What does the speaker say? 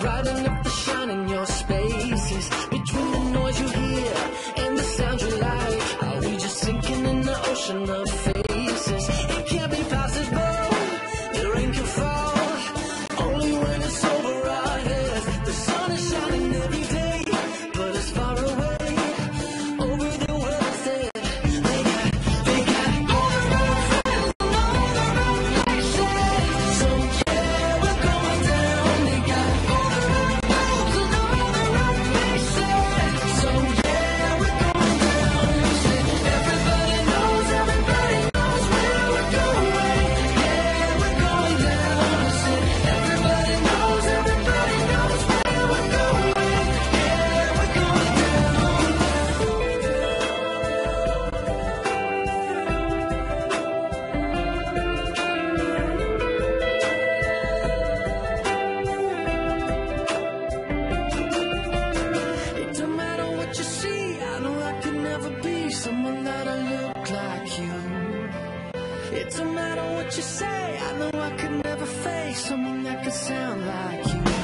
brighten up the shine in your spaces. Between the noise you hear and the sound you like, are we just sinking in the ocean of faces? It can't be possible, the rain can fall only when it's over our heads. The sun is shining every day, but it's far away over the world's dead. They got all the wrong friends and all the wrong places. So yeah, we're going down. They got all the wrong moves and all the wrong places. So yeah, we're going down. Everybody knows where we're going. Yeah, we're going down. Everybody knows where we're going. Yeah, we're going down. It don't matter what you see, I know I could never be someone that'll look like you. It don't matter what you say, I know I could never face someone that could sound like you.